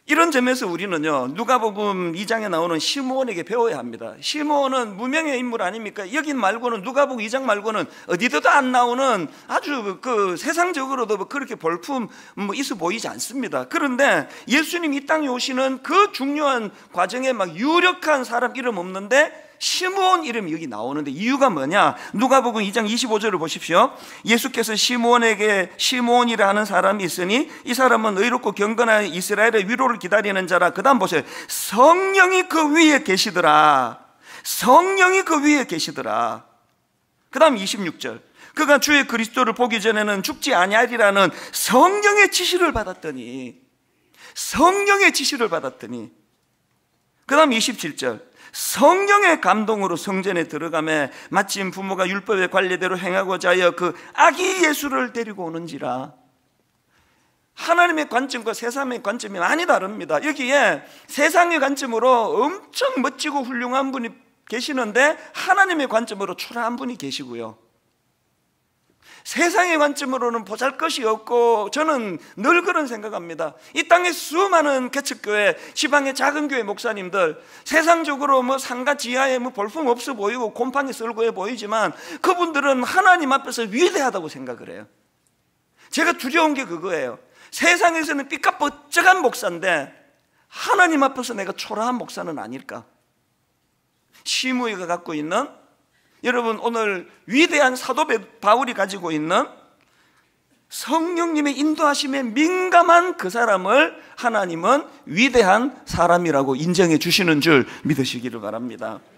이런 점에서 우리는요, 누가복음 2장에 나오는 시므온에게 배워야 합니다. 시므온은 무명의 인물 아닙니까? 여기 말고는, 누가복음 2장 말고는 어디서도 안 나오는 아주 세상적으로도 그렇게 볼품 있어 보이지 않습니다. 그런데 예수님이 이 땅에 오시는 그 중요한 과정에 막 유력한 사람 이름 없는데 시므온 이름이 여기 나오는데 이유가 뭐냐? 누가복음 2장 25절을 보십시오. 예수께서 시므온에게 시므온이라 하는 사람이 있으니 이 사람은 의롭고 경건한 이스라엘의 위로를 기다리는 자라. 그 다음 보세요. 성령이 그 위에 계시더라. 성령이 그 위에 계시더라. 그 다음 26절. 그가 주의 그리스도를 보기 전에는 죽지 아니하리라는 성령의 지시를 받았더니, 성령의 지시를 받았더니, 그 다음 27절. 성령의 감동으로 성전에 들어가매 마침 부모가 율법의 관례대로 행하고자 하여 그 아기 예수를 데리고 오는지라. 하나님의 관점과 세상의 관점이 많이 다릅니다. 여기에 세상의 관점으로 엄청 멋지고 훌륭한 분이 계시는데 하나님의 관점으로 초라한 분이 계시고요, 세상의 관점으로는 보잘것이 없고, 저는 늘 그런 생각합니다. 이 땅의 수많은 개척교회, 지방의 작은 교회 목사님들, 세상적으로 상가 지하에 볼품 없어 보이고 곰팡이 썰고해 보이지만 그분들은 하나님 앞에서 위대하다고 생각을 해요. 제가 두려운 게 그거예요. 세상에서는 삐까뻔쩍한 목사인데 하나님 앞에서 내가 초라한 목사는 아닐까? 시므이가 갖고 있는, 여러분 오늘 위대한 사도 바울이 가지고 있는 성령님의 인도하심에 민감한 그 사람을 하나님은 위대한 사람이라고 인정해 주시는 줄 믿으시기를 바랍니다.